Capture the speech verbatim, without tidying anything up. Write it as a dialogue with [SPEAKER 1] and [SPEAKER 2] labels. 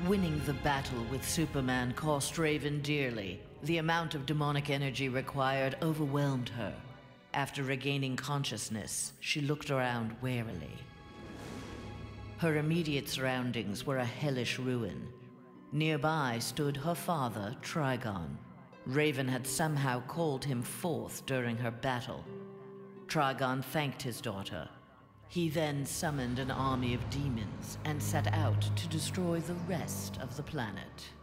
[SPEAKER 1] Winning the battle with Superman cost Рэйвен dearly. The amount of demonic energy required overwhelmed her. After regaining consciousness, she looked around warily. Her immediate surroundings were a hellish ruin. Nearby stood her father, Trigon. Рэйvен had somehow called him forth during her battle. Trigon thanked his daughter. He then summoned an army of demons and set out to destroy the rest of the planet.